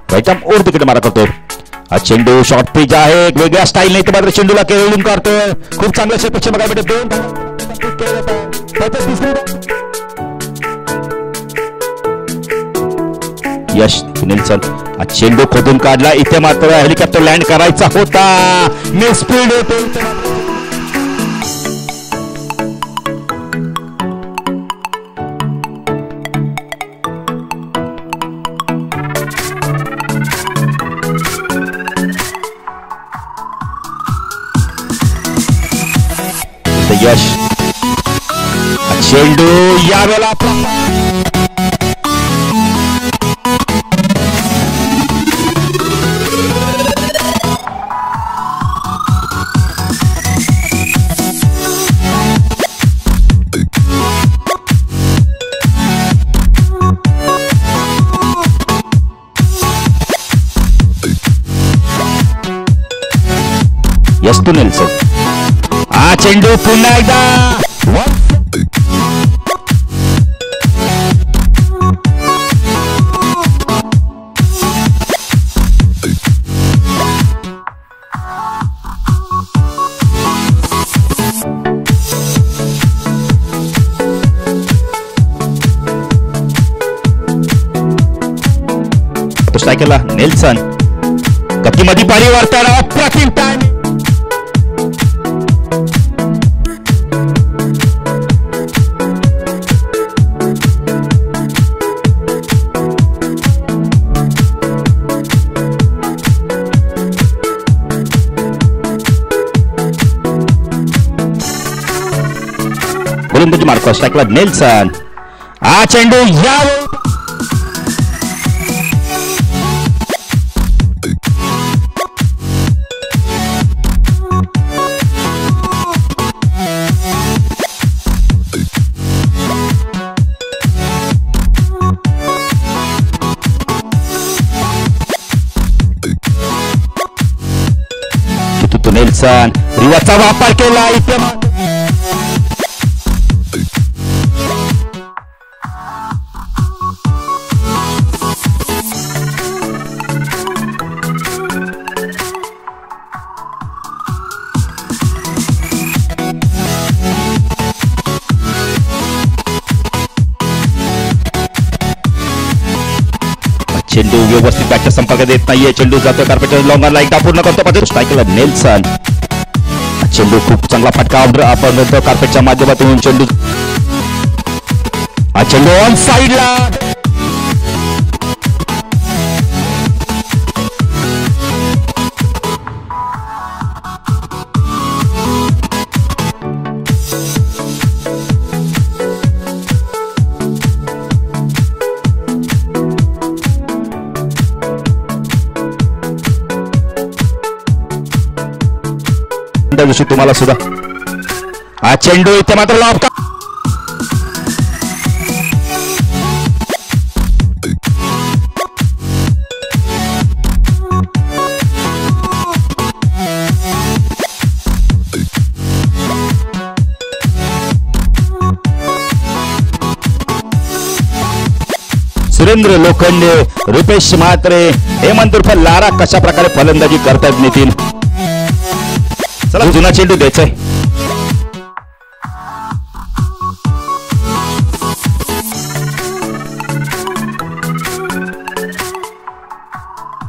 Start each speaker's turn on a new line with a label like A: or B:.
A: Right arm over wicket मारा करतो. हा चेंडू शॉर्ट पिच आहे, एक वेगळ्या स्टाईल नाही तर मात्र चेंडूला केळून काढतोय. खूप चांगल्या क्षेत्ररक्षण बघायला भेटत. यश निल्सन हा चेंडू खोदून काढला. इथे मात्र हेलिकॉप्टर लँड करायचा होता, मिस स्पीड होते. यश चेंडू यावेळेला यश टू निल्सन. हा चेंडू पुन्हा एकदा स्ट्राईक केला निल्सन. गतीमध्ये पारी वाढताना अप्रतिम टाइम. गोलंदाजी मार्क स्ट्राईकला निल्सन. हा चेंडू या निल्सन रिवाचा वापर केला. इथे चेंडू व्यवस्थित बॅटच्या संपर्क देत नाहीये. चेंडू जातो कार्पेटच्या लॉंगरला, एकदा पूर्ण करतो स्ट्राईकला निल्सन. चेंडू खूप चांगला फटका आपण कार्पेटच्या माध्यमातून चेंडू. हा चेंडू ऑन साईडला. तुम्हाला सुद्धा हा चेंडू इथे मात्र लॉब. सुरेंद्र लोखंडे, रुपेश म्हात्रे, हेमंत उर्फ लारा कशा प्रकारे फलंदाजी करतात नितीन. चला जुना चेंडू द्यायचाय.